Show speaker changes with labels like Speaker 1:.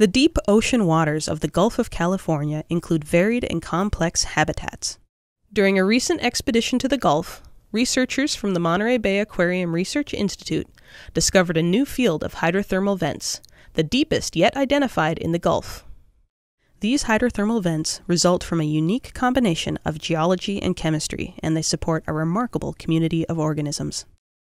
Speaker 1: The deep ocean waters of the Gulf of California include varied and complex habitats. During a recent expedition to the Gulf, researchers from the Monterey Bay Aquarium Research Institute discovered a new field of hydrothermal vents, the deepest yet identified in the Gulf. These hydrothermal vents result from a unique combination of geology and chemistry, and they support a remarkable community of organisms.